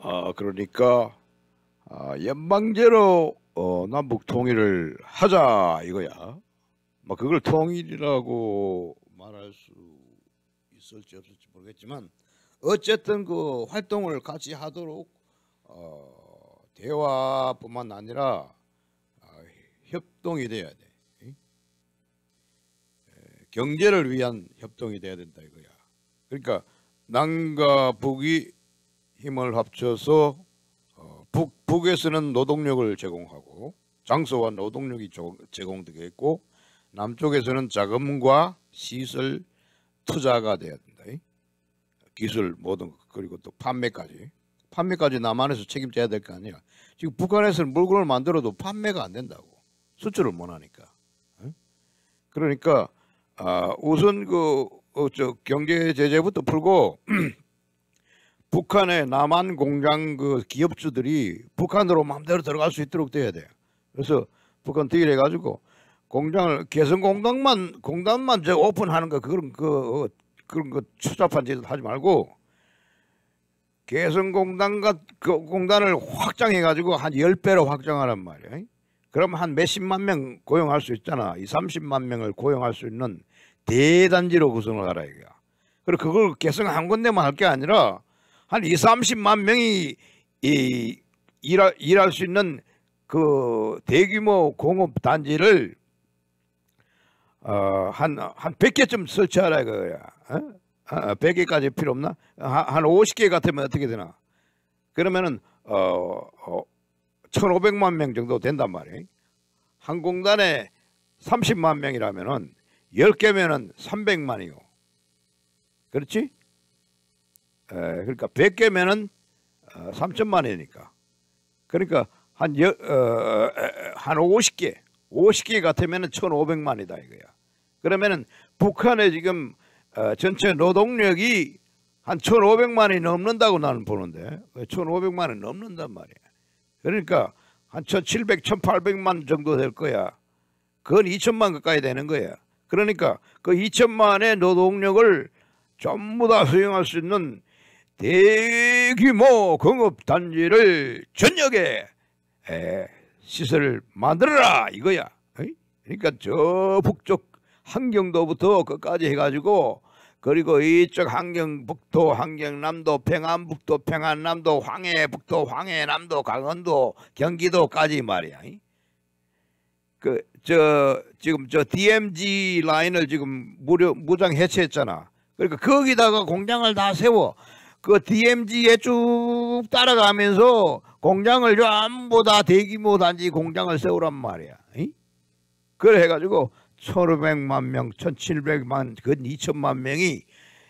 그러니까 연방제로 남북 통일을 하자 이거야. 뭐 그걸 통일이라고 말할 수 있을지 없을지 모르겠지만 어쨌든 그 활동을 같이 하도록 대화뿐만 아니라 협동이 돼야 돼. 경제를 위한 협동이 돼야 된다 이거야. 그러니까 남과 북이 힘을 합쳐서 북에서는 노동력을 제공하고 장소와 노동력이 제공되겠고 남쪽에서는 자금과 시설 투자가 돼야 된다. 기술 모든 것 그리고 또 판매까지 남한에서 책임져야 될 거 아니야. 지금 북한에서는 물건을 만들어도 판매가 안 된다고. 수출을 못 하니까. 그러니까 우선 저 경제 제재부터 풀고 북한의 남한 공장 그 기업주들이 북한으로 마음대로 들어갈 수 있도록 돼야 돼. 그래서 북한 딜해 가지고 공장을 공단만 저 오픈하는 거 그런 거 추잡한 짓 하지 말고 공단을 확장해 가지고 한 10배로 확장하란 말이야. 그럼 한 몇십만 명 고용할 수 있잖아. 30만 명을 고용할 수 있는 대단지로 구성을 하라 이거야. 그리고 그걸 개성 한 군데만 할 게 아니라 한 30만 명이 일할 수 있는 그 대규모 공업 단지를 한 100개쯤 설치하라 이거야. 100개까지 필요 없나? 한 50개 같으면 어떻게 되나? 그러면은 1,500만 명 정도 된단 말이에요. 한 공단에 30만 명이라면은 10개면은 300만이요. 그렇지? 그러니까 100개면은 3천만이니까. 그러니까 한 50개 같으면은 1,500만이다 이거야. 그러면은 북한의 지금 전체 노동력이 한 1,500만이 넘는다고 나는 보는데 1,500만이 넘는단 말이야. 그러니까 한 1,700, 1,800만 정도 될 거야. 그건 2천만 가까이 되는 거야. 그러니까 그 2천만의 노동력을 전부 다 수용할 수 있는 대규모 공업단지를 전역에 시설을 만들어라 이거야. 그러니까 저 북쪽 함경도부터 끝까지 해가지고 그리고 이쪽 함경북도, 함경남도, 평안북도, 평안남도, 황해북도, 황해남도, 강원도, 경기도까지 말이야. 지금 저 DMZ 라인을 지금 무장 해체했잖아. 그러니까 거기다가 공장을 다 세워. 그 DMZ에 쭉 따라가면서 공장을 전부 다 대규모 단지 공장을 세우란 말이야. 그래 해가지고 1,500만 명, 1,700만, 그 2천만 명이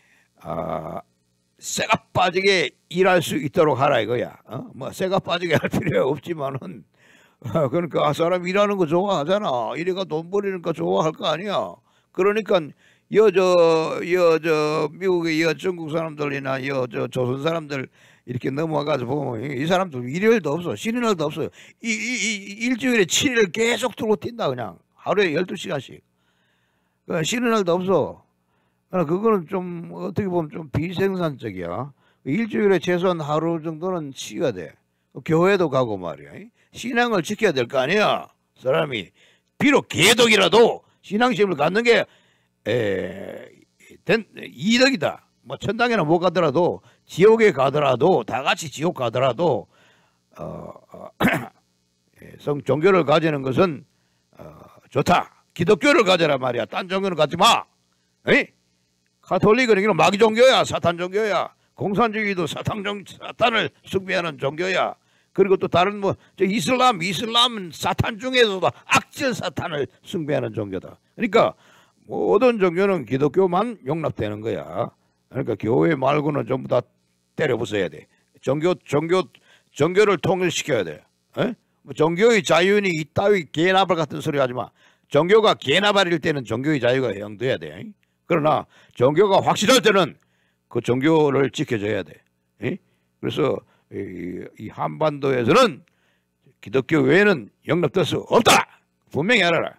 쇠가 빠지게 일할 수 있도록 하라 이거야. 뭐 쇠가 빠지게 할 필요 없지만은 그러니까 사람 일하는 거 좋아하잖아. 이래가 돈 버리는 거 좋아할 거 아니야. 그러니까 미국의 중국 사람들이나 조선 사람들 이렇게 넘어가서 보면 이 사람들 일요일도 없어. 쉬는 날도 없어요. 일주일에 7일 계속 들고 뛴다 그냥. 하루에 12시간씩. 쉬는 날도 없어. 그거는 좀 어떻게 보면 좀 비생산적이야. 일주일에 최소한 하루 정도는 쉬어야 돼. 교회도 가고 말이야. 신앙을 지켜야 될 거 아니야. 사람이 비록 개독이라도 신앙심을 갖는 게 이덕이다. 뭐 천당에는 못 가더라도 지옥에 가더라도 다 같이 지옥 가더라도 종교를 가지는 것은 좋다. 기독교를 가져라 말이야. 딴 종교는 갖지 마. 가톨릭은 이건 마귀 종교야. 사탄 종교야. 공산주의도 사탄을 숭배하는 종교야. 그리고 또 다른 이슬람은 사탄 중에서도 악질 사탄을 숭배하는 종교다. 그러니까 모든 종교는 기독교만 용납되는 거야. 그러니까 교회 말고는 전부 다 때려 부숴야 돼. 종교를 통일시켜야 돼. 종교의 자유니 이따위 개나발 같은 소리 하지 마. 종교가 개나발일 때는 종교의 자유가 허용돼야 돼. 그러나 종교가 확실할 때는 그 종교를 지켜줘야 돼. 그래서 이 한반도에서는 기독교 외에는 용납될 수 없다. 분명히 알아라.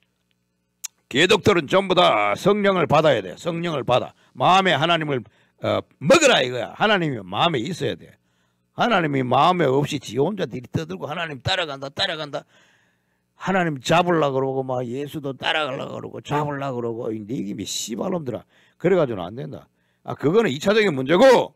개독들은 전부 다 성령을 받아야 돼. 성령을 받아. 마음에 하나님을 먹으라 이거야. 하나님이 마음에 있어야 돼. 하나님이 마음에 없이 지 혼자 들이떠들고 하나님 따라간다. 하나님 잡으려고 그러고 막 예수도 따라가려고 그러고 잡으려고 그러고 네 김이 씨발놈들아. 그래가지고는 안 된다. 그거는 2차적인 문제고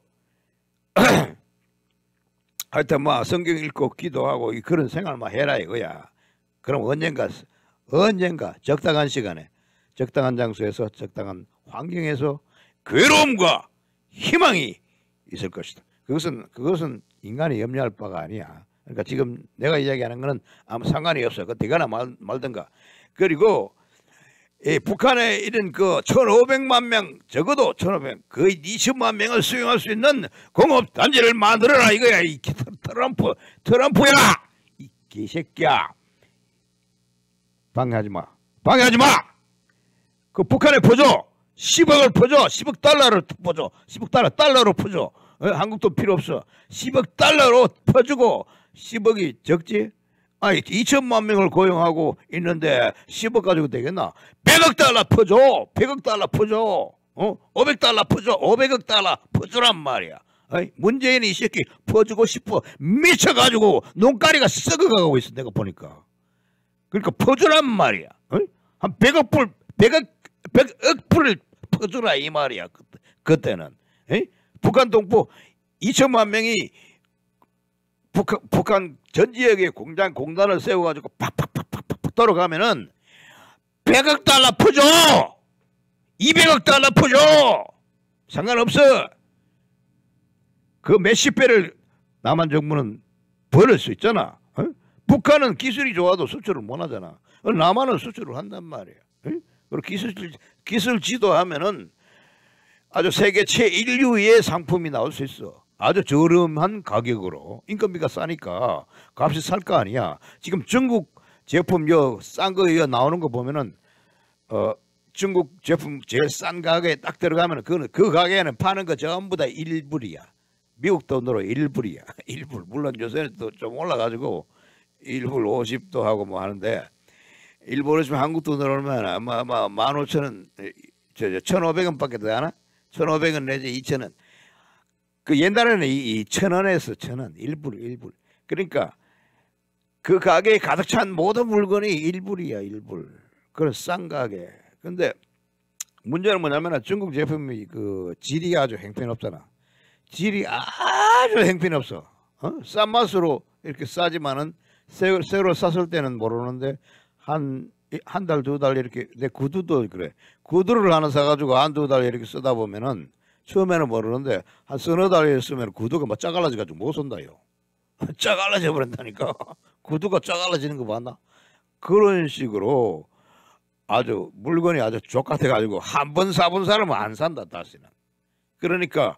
하여튼 뭐 성경 읽고 기도하고 그런 생활만 해라 이거야. 그럼 언젠가 적당한 시간에 적당한 장소에서 적당한 환경에서 괴로움과 희망이 있을 것이다. 그것은 인간이 염려할 바가 아니야. 그러니까 지금 내가 이야기하는 거는 아무 상관이 없어. 그 대가나 말든가. 그리고 북한에 이런 그 1,500만 명, 적어도 1,500, 거의 2천만 명을 수용할 수 있는 공업 단지를 만들어라 이거야. 이 트럼프야, 이 개새끼야. 방해하지 마. 그 북한에 퍼줘. 10억을 퍼줘. 10억 달러를 퍼줘. 10억 달러로 퍼줘. 한국도 필요 없어. 10억 달러로 퍼주고 10억이 적지? 2천만 명을 고용하고 있는데 10억 가지고 되겠나? 100억 달러 퍼줘. 100억 달러 퍼줘. 500달러 퍼줘. 500억 달러 퍼주란 말이야. 문재인이 이 새끼 퍼주고 싶어. 미쳐가지고 눈가리가 썩어가고 있어. 내가 보니까. 그러니까 퍼주란 말이야. 한 100억 불을 퍼주라 이 말이야. 그때는. 북한 동포 2천만 명이 북한 전 지역에 공단을 세워가지고 팍팍팍팍 돌아가면은 100억 달러 퍼줘. 200억 달러 퍼줘. 상관없어. 그 몇십 배를 남한 정부는 벌을 수 있잖아. 북한은 기술이 좋아도 수출을 못 하잖아. 남한은 수출을 한단 말이야. 그리고 기술 지도하면은 아주 세계 최일류의 상품이 나올 수 있어. 아주 저렴한 가격으로. 인건비가 싸니까 값이 살 거 아니야. 지금 중국 제품 싼 거 나오는 거 보면은 중국 제품 제일 싼 가격에 딱 들어가면은 그 가격에는 파는 거 전부 다 1불이야. 미국 돈으로 1불이야. 1불. 물론 요새는 또 좀 올라가지고 1불 50도 하고 뭐 하는데 1불 있으면 한국 돈으로 얼마나 아마 15,000원 1,500원밖에 더 하나? 1,500원 내지 2,000원. 그 옛날에는 2,000원에서 1,000원 1불. 그러니까 그 가게에 가득 찬 모든 물건이 1불이야. 1불. 그런 싼 가게. 근데 문제는 뭐냐면 중국 제품이 그 질이 아주 형편없잖아. 질이 아주 형편없어. 싼 맛으로 이렇게 싸지만은 새로 샀을 때는 모르는데 한 달, 2달 이렇게 내 구두도 그래. 구두를 하나 사가지고 한 2달 이렇게 쓰다 보면은 처음에는 모르는데 한 서너 달 쓰면 구두가 막 짜갈라져가지고 못 쓴다요. 짜갈라져 버린다니까. 구두가 짜갈라지는 거 봤나? 그런 식으로 아주 물건이 아주 족같아가지고 한 번 사본 사람은 안 산다 다시는. 그러니까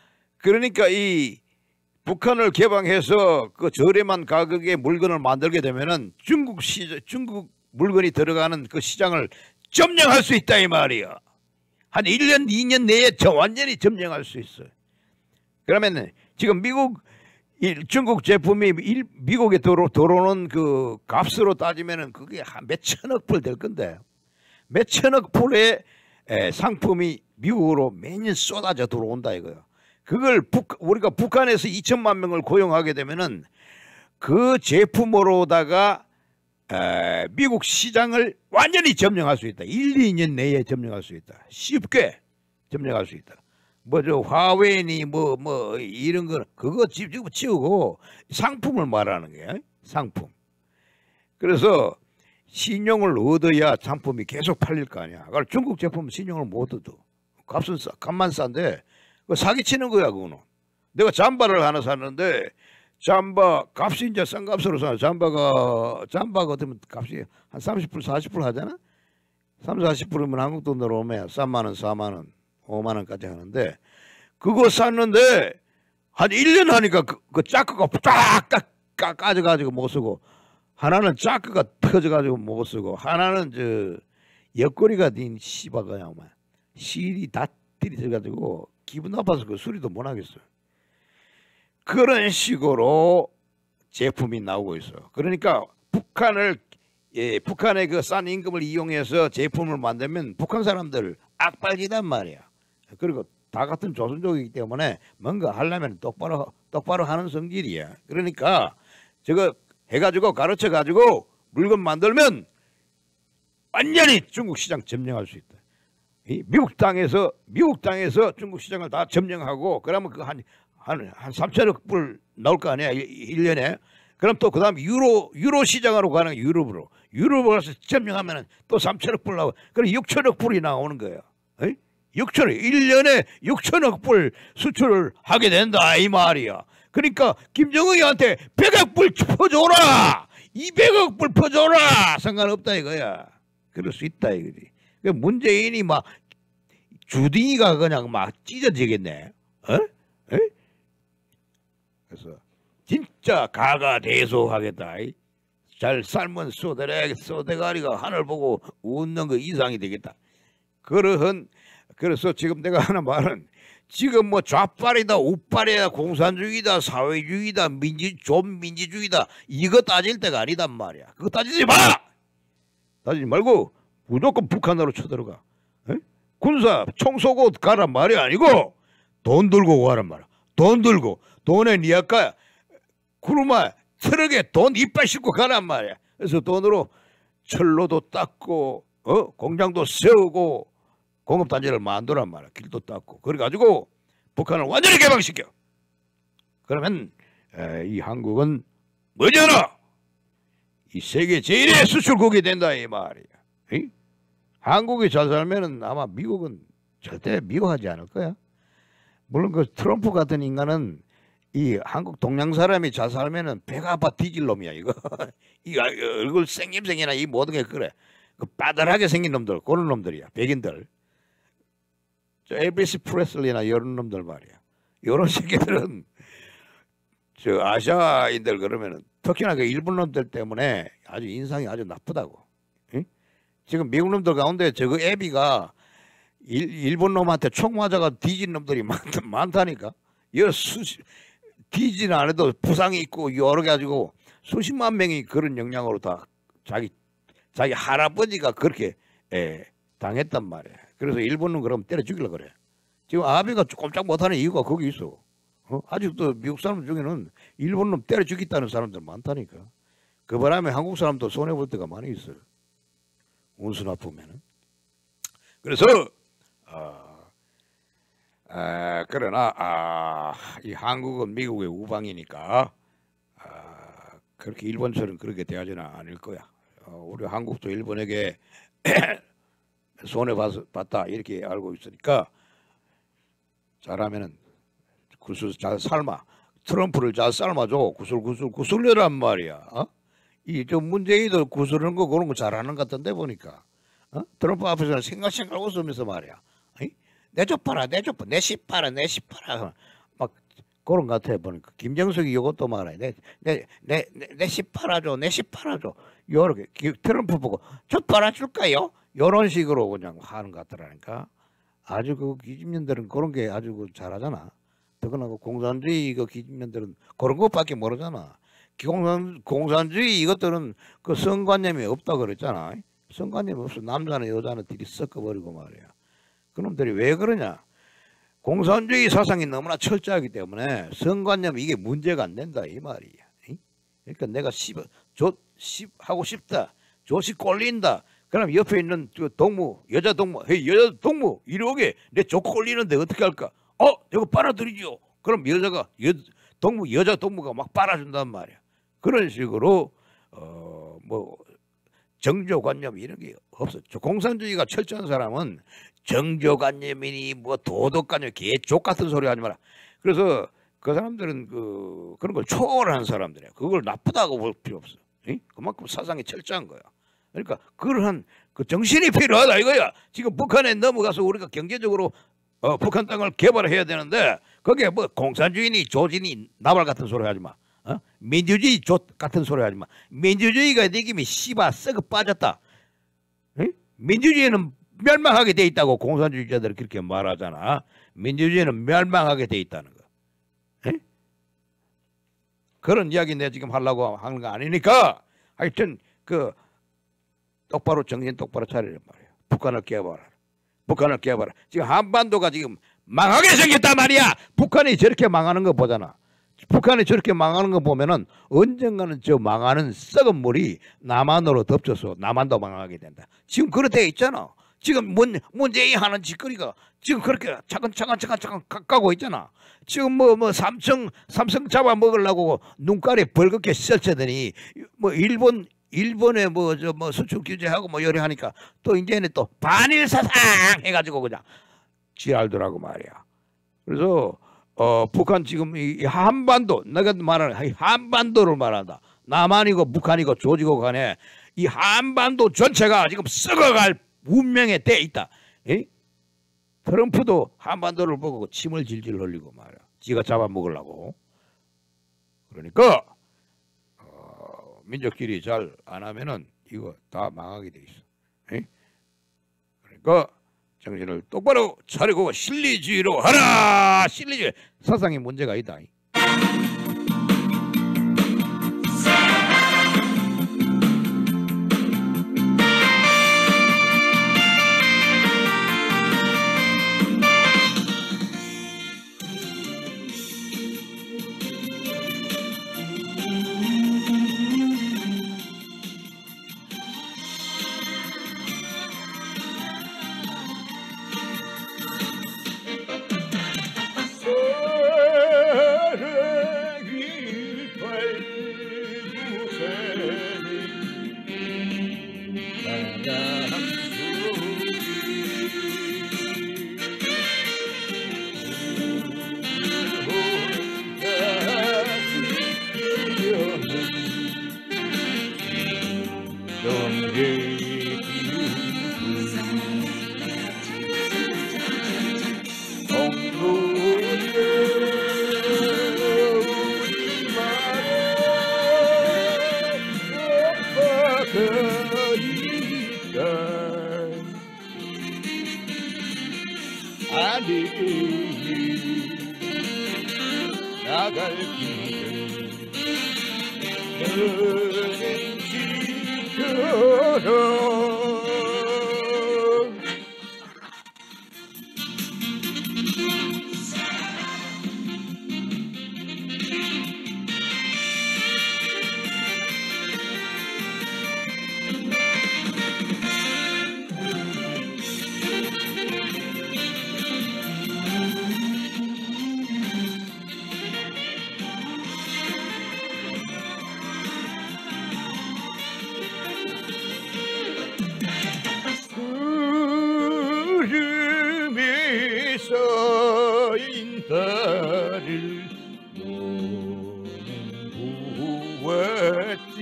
이 북한을 개방해서 그 저렴한 가격의 물건을 만들게 되면은 중국 물건이 들어가는 그 시장을 점령할 수 있다 이 말이야. 한 1년, 2년 내에 완전히 점령할 수 있어요. 그러면 지금 중국 제품이 미국에 들어오는 그 값으로 따지면은 그게 한 몇천억 불 될 건데 몇천억 불의 상품이 미국으로 매년 쏟아져 들어온다 이거야. 그걸 우리가 북한에서 2천만 명을 고용하게 되면은 그 제품으로다가 미국 시장을 완전히 점령할 수 있다. 1, 2년 내에 점령할 수 있다. 쉽게 점령할 수 있다. 뭐 저 화웨이니 뭐 이런 거 그거 치우고 상품을 말하는 거야. 상품. 그래서 신용을 얻어야 상품이 계속 팔릴 거 아니야. 그러니까 중국 제품은 신용을 못 얻어. 값만 싼데 사기치는 거야 그거는. 내가 잠바를 하나 샀는데 잠바 값이 이제 싼 값으로 사. 잠바 같으면 값이 한 30불 40불 하잖아. 30-40불이면 한국 돈으로 오면 3만 원 4만 원 5만 원까지 하는데 그거 샀는데 한 1년 하니까 그 자크가 쫙 까져가지고 못 쓰고 하나는 자크가 터져가지고 못 쓰고 하나는 저 옆구리가 닌 씨바가 실이 다 들이져가지고 기분 나빠서 그 수리도 못 하겠어요. 그런 식으로 제품이 나오고 있어. 그러니까 북한의 그 싼 임금을 이용해서 제품을 만들면 북한 사람들 악발지단 말이야. 그리고 다 같은 조선족이기 때문에 뭔가 하려면 똑바로 똑바로 하는 성질이야. 그러니까 저거 해가지고 가르쳐가지고 물건 만들면 완전히 중국 시장 점령할 수 있다. 미국 땅에서 중국 시장을 다 점령하고 그러면 그 한 3천억 불 나올 거 아니야 1년에. 그럼 또 그다음 유로 시장으로 가는 유럽으로 가서 점령하면은 또 3천억 불 나오고 그럼 6천억 불이 나오는 거야. 6천억 1년에 6천억 불 수출을 하게 된다 이 말이야. 그러니까 김정은이한테 100억 불 퍼줘라, 200억 불 퍼줘라 상관없다 이거야. 그럴 수 있다 이거지. 문재인이 막 주둥이가 그냥 막 찢어지겠네. 그래서 진짜 가가대소하겠다. 잘 삶은 소대가리가 하늘 보고 웃는 거 이상이 되겠다. 그래서 지금 내가 하는 말은 지금 뭐 좌빨이다 우빨이다 공산주의다 사회주의다 존민주주의다 이거 따질 때가 아니단 말이야. 그거 따지지 마. 따지지 말고 무조건 북한으로 쳐들어가. 군사 총 쏘고 가란 말이 아니고 돈 들고 가란 말이야. 돈 들고 돈에 니 아까 구루마 트럭에 돈 이빨 싣고 가란 말이야. 그래서 돈으로 철로도 닦고 공장도 세우고 공업단지를 만들란 말이야. 길도 닦고 그래가지고 북한을 완전히 개방시켜. 그러면 이 한국은 머지않아 이 세계 제1의 수출국이 된다 이 말이야. 한국이 잘 살면은 아마 미국은 절대 미워하지 않을 거야. 물론 그 트럼프 같은 인간은 이 한국 동양 사람이 잘 살면은 배가 아파 뒤질 놈이야 이거. 이 얼굴 생김새나 이 모든 게 그래. 그 빠들하게 생긴 놈들 그런 놈들이야 백인들. 저 엘비스 프레슬리나 이런 놈들 말이야. 이런 새끼들은 저 아시아인들 그러면은 특히나 그 일본 놈들 때문에 아주 인상이 아주 나쁘다고. 응? 지금 미국 놈들 가운데 저거 애비가 일본 놈한테 총 맞아가 뒤진 놈들이 많다니까. 뒤진 안 해도 부상이 있고 여러 가지고 수십만 명이 그런 영향으로 다 자기 할아버지가 그렇게 당했단 말이야. 그래서 일본은 그럼 때려 죽이려고 그래. 지금 아베가 꼼짝 못하는 이유가 거기 있어. 아직도 미국 사람 중에는 일본 놈 때려 죽이겠다는 사람들 많다니까. 그 바람에 한국 사람도 손해볼 때가 많이 있어요. 운수 나쁘면은. 그래서 그러나 이 한국은 미국의 우방이니까 그렇게 일본처럼 그렇게 대하지는 않을 거야. 우리 한국도 일본에게 손해봤다 이렇게 알고 있으니까 잘하면은 구슬 잘 삶아. 트럼프를 잘 삶아줘. 구슬려란 말이야. 저 문재인도 구슬하는 거 그런 거 잘하는 것 같던데 보니까. 트럼프 앞에서는 생각생각 웃으면서 말이야. 내줘 봐라 내 십 봐라 막 그런 것 같아 보니까. 김정석이 이것도 말해. 내 십 팔아줘 요렇게 트럼프 보고 저 팔아줄까요? 요런 식으로 그냥 하는 것 같더라니까. 아주 그 기집년들은 그런 게 아주 잘하잖아. 더구나 그 공산주의 그 기집년들은 그런 것밖에 모르잖아. 공산주의 이것들은 그 성관념이 없다 그랬잖아. 성관념이 없어. 남자는 여자는 들이 섞어버리고 말이야. 그놈들이 왜 그러냐? 공산주의 사상이 너무나 철저하기 때문에 성관념 이게 문제가 안 된다 이 말이야. 그러니까 내가 하고 싶다. 조식 꼴린다. 그럼 옆에 있는 여자 동무 이러게 내 조카 꼴리는데 어떻게 할까? 이거 빨아들이죠. 그럼 여자 동무가 막 빨아준단 말이야. 그런 식으로 뭐 정조관념 이런 게 없어. 공산주의가 철저한 사람은 정조관념이니 뭐 도덕관념 개족 같은 소리 하지 마라. 그래서 그 사람들은 그런 걸 초월하는 사람들이야. 그걸 나쁘다고 볼 필요 없어. 그만큼 사상이 철저한 거야. 그러니까 그러한 그 정신이 필요하다 이거야. 지금 북한에 넘어가서 우리가 경제적으로 북한 땅을 개발해야 되는데 거기에 뭐 공산주의니 조진이 나발 같은 소리 하지 마. 민주주의 같은 소리 하지 마. 민주주의가 내김이 씨바 썩어 빠졌다. 민주주의는 멸망하게 돼 있다고 공산주의자들이 그렇게 말하잖아. 민주주의는 멸망하게 돼 있다는 거. 그런 이야기 내가 지금 하려고 하는 거 아니니까 하여튼 똑바로 정신 똑바로 차리란 말이야. 북한을 깨봐라. 지금 한반도가 지금 망하게 생겼단 말이야. 북한이 저렇게 망하는 거 보잖아. 북한이 저렇게 망하는 거 보면은 언젠가는 저 망하는 썩은 물이 남한으로 덮쳐서 남한도 망하게 된다. 지금 그렇게 있잖아. 지금 문재인 하는 짓거리가 지금 그렇게 차근차근 가고 있잖아. 지금 뭐 삼성 잡아먹으려고 눈깔이 벌겋게 설쳐더니 뭐 일본에 뭐 수출 규제하고 뭐 요리 하니까 또 이제는 또 반일 사상 해가지고 그냥 지랄더라고 말이야. 그래서 북한 지금 이 한반도 내가 말하는 한반도를 말한다. 남한이고 북한이고 조지고 간에 이 한반도 전체가 지금 썩어갈 운명에 돼 있다. 에? 트럼프도 한반도를 보고 침을 질질 흘리고 말이야. 지가 잡아먹으려고. 그러니까 민족끼리 잘 안 하면은 이거 다 망하게 돼 있어. 에? 그러니까 정신을 똑바로 차리고 실리주의로 하라. 실리주의 사상에 문제가 있다. 나갈 길을 너는 지켜라. 구름에 쌓인 달을 너는 보았지.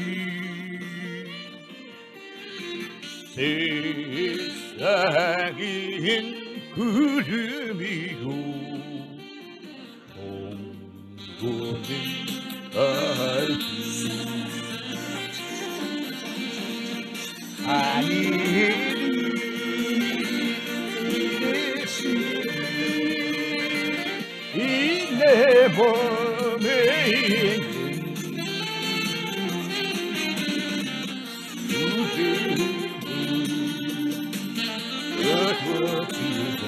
세상엔 구름이요 공고는 알지. 하늘이 내 몸에 있는 어두워지는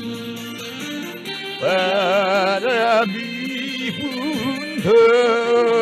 바람이 분다.